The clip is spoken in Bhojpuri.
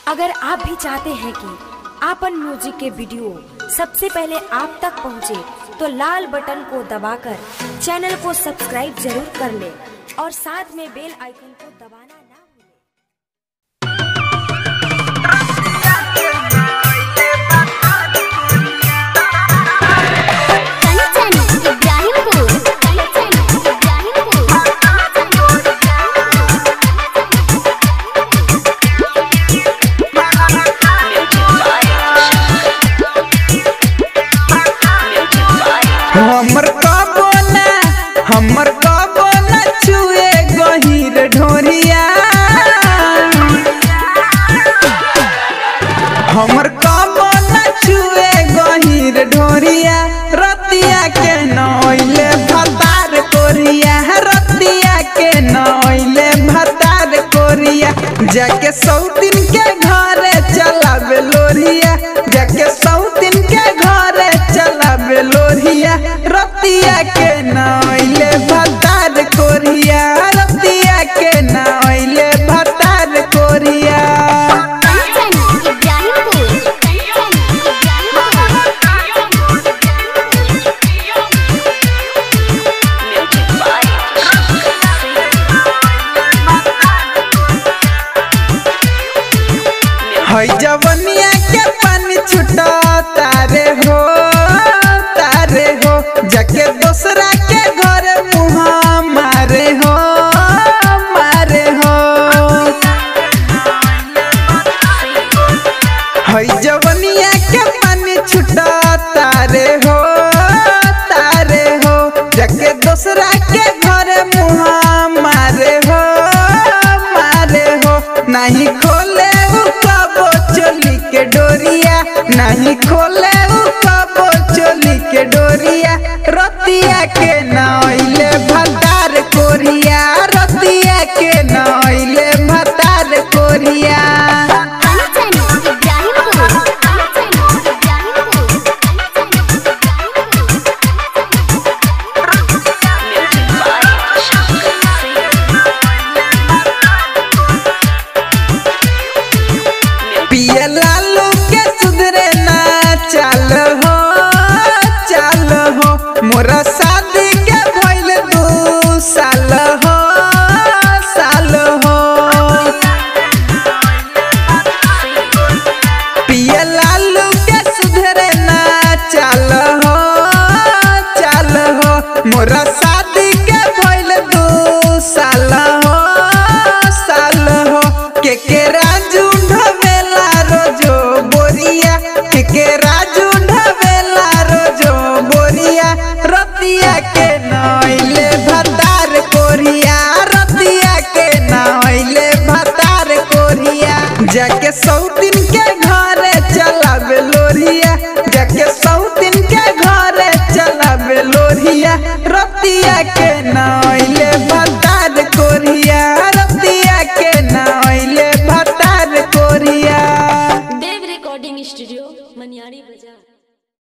अगर आप भी चाहते हैं कि आपन म्यूजिक के वीडियो सबसे पहले आप तक पहुंचे, तो लाल बटन को दबाकर चैनल को सब्सक्राइब जरूर कर ले और साथ में बेल आइकन को दबाना ना भूलें। हमर कबो न छुए गहीर ढोरिया, हमर कबो न छुए गहीर ढोरिया। रतिया के नइले भतार कोरिया, रतिया के नइले भतार कोरिया। जाके सौतिन के घरे चलावे लोरिया, जाके सौतिन के घरे चलावे लोरिया। रतिया के नइले भतार कोरिया, रतिया के नइले भतार कोरिया। है जवनिया के पानी छुटा तारे हो, तारे हो। जाके दूसरा के घर मुँह मारे हो, मारे हो। है जवनिया के पानी छुटा तारे हो, तारे हो। जाके दूसरा के घर मुँह मारे हो, मारे हो। नहीं खोले चोली के डोरिया, नहीं खोले कबो चोली के डोरिया। रतिया के नइले भतार कोरिया, रतिया के नइले भतार कोरिया। पिया लालू के सुधरे ना चाल हो, चाल हो। मोरा शादी के भइल 2 साल हो, साल हो। पिया लालू के सुधरे ना चाल हो, चाल हो। मोरा शादी के भइल 2 साल हो, साल हो। के राजू ढवेला रोजो बोरिया, के राजू ढवेला रोजो बोरिया। रतिया के नइले भतार कोरिया, रतिया के नइले भतार कोरिया। जाके सौतिन के घरे चलावे लोरिया, जाके सौतिन के घरे चलावे लोरिया। रतिया के नइले